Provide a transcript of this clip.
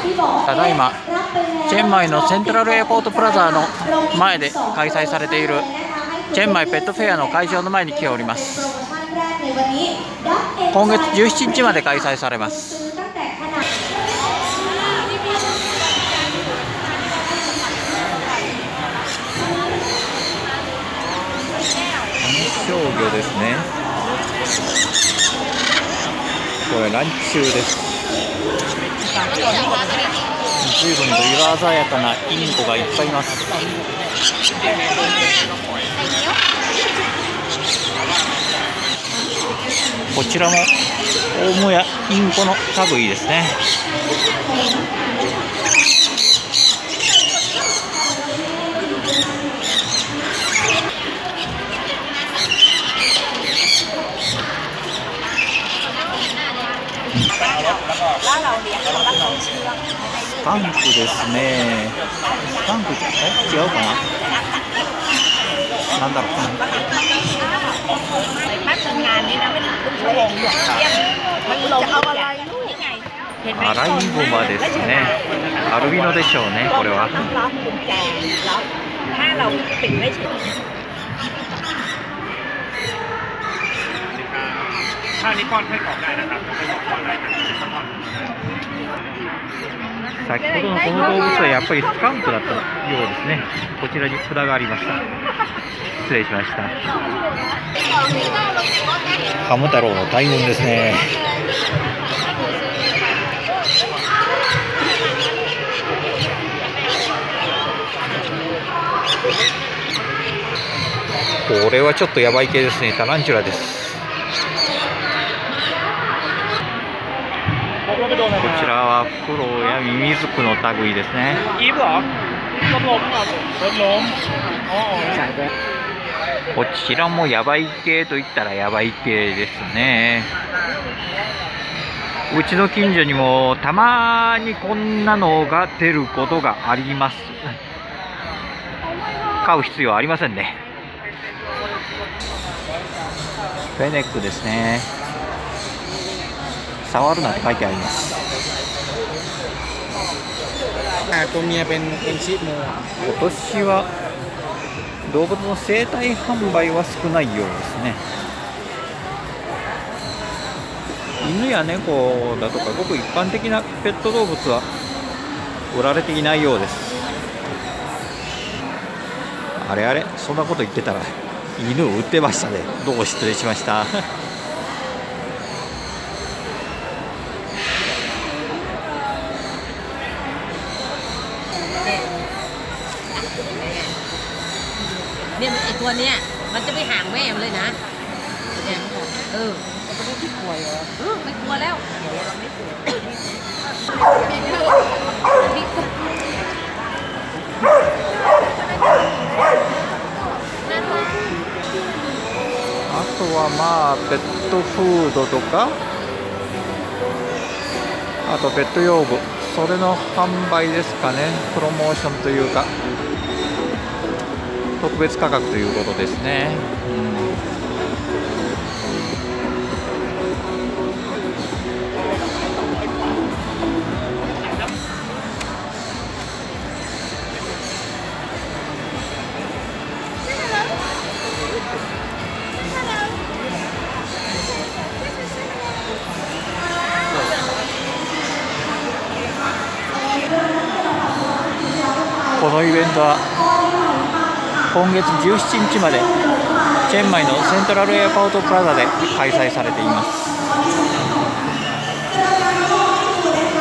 ただいまチェンマイのセントラルエアポートプラザの前で開催されているチェンマイペットフェアの会場の前に来ております。今月17日まで開催されます。商業ですね。これランチ中です。随分と色鮮やかなインコがいっぱいいます。こちらも大モやインコの類ですね。スカンクですね。スカンク違うかな。なんだろう。アライグマですね。アルビノでしょうね、これは。先ほどのこの動物はやっぱりスカンクだったようですね。こちらに札がありました。失礼しました。ハム太郎の大群ですね。これはちょっとやばい系ですね。タランチュラです。こちらはフクロウやミミズクの類ですね。こちらもやばい系といったらやばい系ですね。うちの近所にもたまにこんなのが出ることがあります。飼う必要はありませんね。フェネックですね。触るなって書いてあります。今年は動物の生体販売は少ないようですね。犬や猫だとかごく一般的なペット動物は売られていないようです。あれあれ、そんなこと言ってたら犬を売ってましたね。どうも失礼しました。 เนี่ยไอตัวเนี้ยมันจะไปห่างแม่มันเลยนะเนี่ยมันจะไม่กลัวเหรอไม่กลัวแล้วあとはまあペットフードとか、あとペット用具、それの販売ですかね。プロモーションというか特別価格ということですね。このイベントは今月17日までチェンマイのセントラルエアポートプラザで開催されています。